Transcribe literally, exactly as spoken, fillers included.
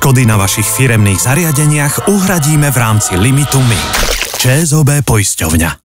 Škody na vašich firemných zariadeniach uhradíme v rámci limitu my. ČSOB poisťovňa.